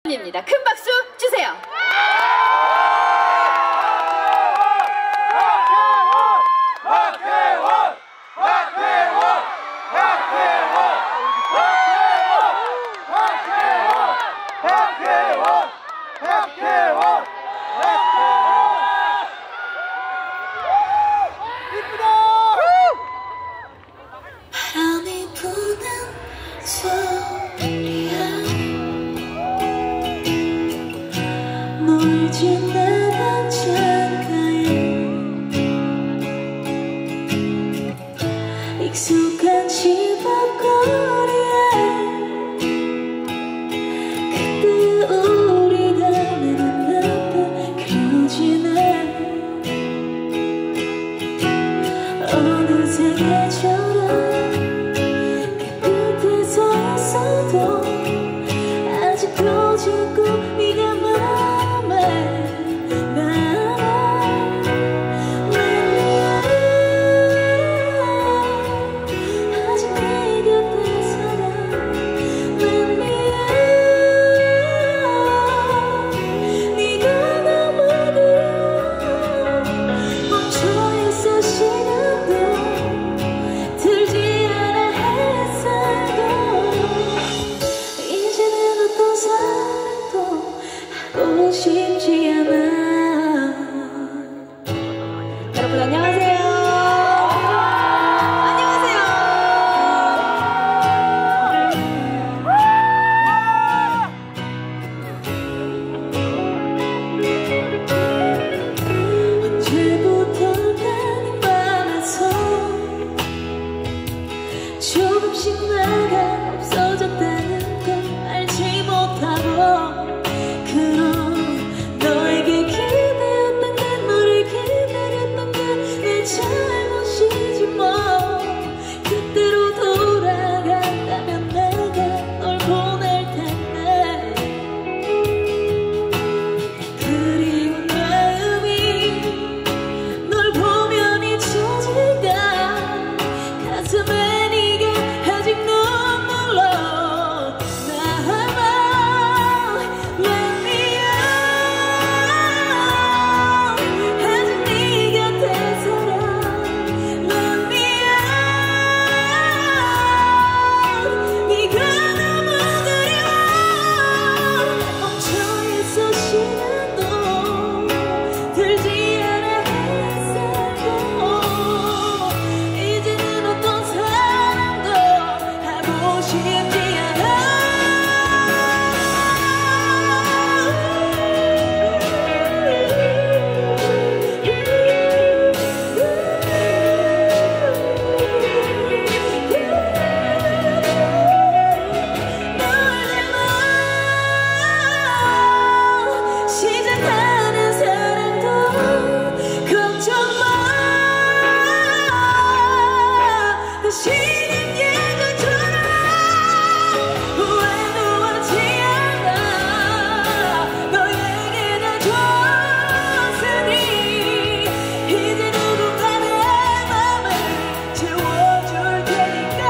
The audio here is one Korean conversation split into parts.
입니다. 큰 박수 주세요. 바람이 부는 소리야 물 지나간 창가에 익숙한 집 앞거리에 그때 우리가 만났던 그려지네 어느새 계절은 아직 보지고 네가 맘에 남아 아직 네 곁에 살아 네가 너무 그리워 멈춰있어 시간도 들지 않아 햇살도 이제는 어떤 사랑도 하고 싶지 않아. 여러분 안녕하세요. 안녕하세요. 언제부턴가 네 맘에서 조금씩 내가 없어졌다는 걸 알지 못하고 그럼 너에게 기대었던 게 너를 기다렸던 게 내 잘못이지 뭐 그때로 돌아간다면 내가 널 보낼 텐데 그리운 마음이 널 보면 잊혀질까 가슴에 네가 아직 눈물로 남아 Let me out 아직 네 곁에 살아 Let me out 네가 너무 그리워 멈춰있어 시간도 들지 않아 햇살도 이제는 어떤 사랑도 하고 싶지 않아 시작하는 사랑도 걱정 마 다시는 예전처럼 후회도 하지 않아 너에게 날 줬으니 이제 누군가 내 맘을 채워줄 테니까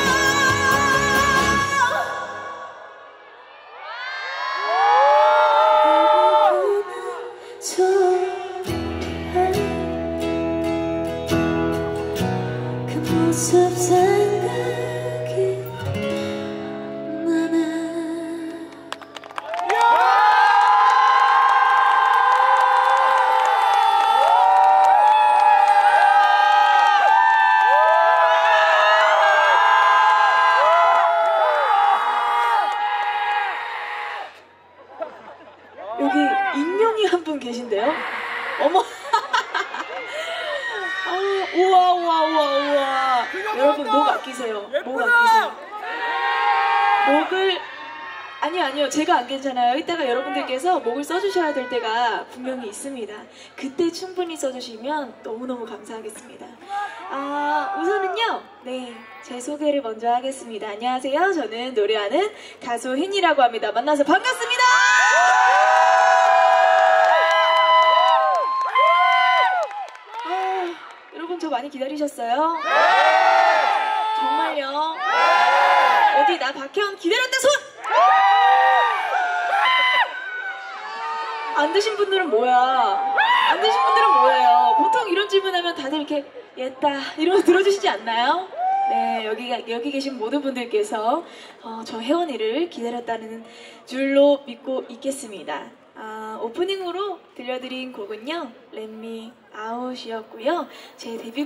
그 모습 생각이 나네 여기 익명이 한 분 계신데요? 어머 아, 우와 우와 우와 우와 여러분 목 아끼세요 목 아끼세요 목을 아니요 제가 안 괜찮아요 이따가 여러분들께서 목을 써주셔야 될 때가 분명히 있습니다 그때 충분히 써주시면 너무너무 감사하겠습니다 우선은요 네 제 소개를 먼저 하겠습니다 안녕하세요 저는 노래하는 가수 흰이라고 합니다 만나서 반갑습니다 여러분 저 많이 기다리셨어요? 네! 정말요? 네! 어디 나 박혜원 기다렸다 손! 안 드신 분들은 뭐야? 안 드신 분들은 뭐예요? 보통 이런 질문하면 다들 이렇게 예따 이러면서 들어주시지 않나요? 네, 여기 계신 모든 분들께서 저 혜원이를 기다렸다는 줄로 믿고 있겠습니다. 오프닝으로 들려드린 곡은요, Let Me Out이었고요. 제 데뷔